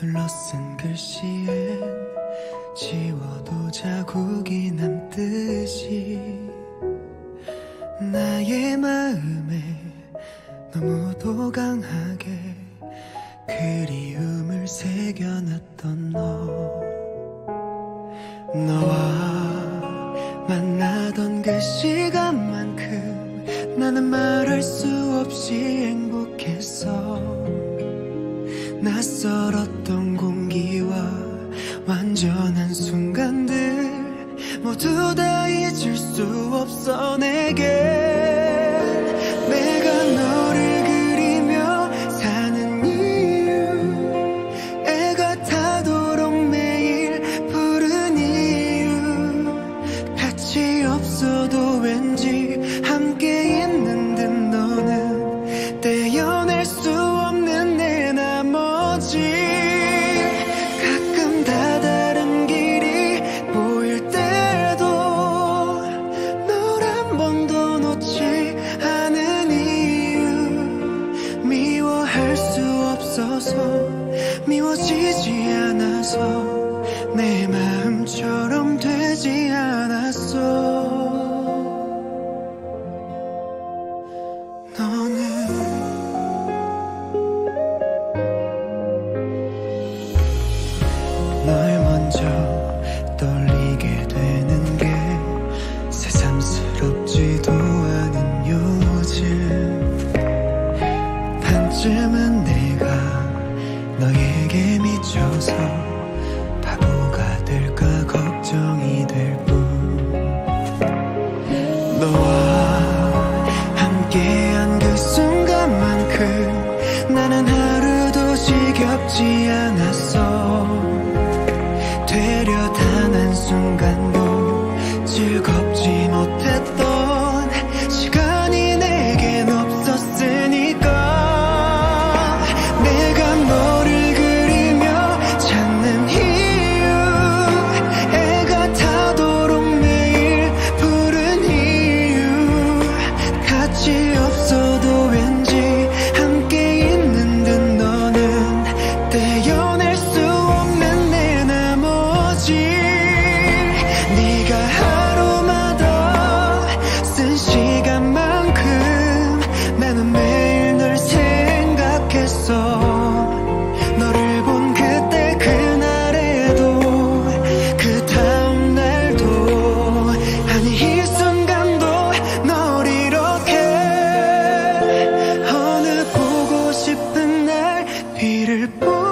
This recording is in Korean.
눌러 쓴 글씨엔 지워도 자국이 남듯이 나의 마음에 너무도 강하게 그리움을 새겨놨던 너와 만나던 그 시간만큼 나는 말할 수 없이 행복했어. 낯설었던 공기와 완전한 순간들 모두 다 잊을 수 없어. 내겐 내가 너를 그리며 사는 이유, 애가 타도록 매일 부른 이유, 같이 없어도 왠지 함께 있는 듯 너는 떼어낼 수 없는 내 나머지. 가끔 다 다른 길이 보일 때도 널 한 번도 놓지 않은 이유, 미워할 수 없어서, 미워지지 않아서, 내 마음처럼 되지 않았어. 널 먼저 떨리게 되는 게 새삼스럽지도 않은 요즘. 반쯤은 내가 너에게 미쳐서 바보가 될까 걱정이 될 뿐. 너와 함께한 그 순간만큼 나는 하루도 지겹지 않았어. 되려 단 한순간도 즐겁지 못했던 시간이 내겐 없었으니까. 내가 너를 그리며 찾는 이유, 애가 타도록 매일 부른 이유, 같이 없어도 왠지 함께 있는 듯 너는 떼어낼 수 없는 내 나머지. 네가 하루마다 쓴 시간만큼 나는 매일 널 생각했어. 너를 본 그때 그날에도 그 다음 날도, 아니 이 순간도 널 이렇게 어느 보고 싶은 날 비를